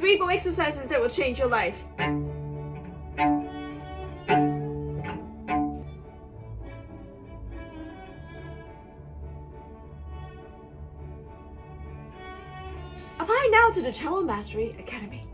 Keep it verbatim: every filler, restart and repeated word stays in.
Three bow exercises that will change your life. Apply now to the Cello Mastery Academy.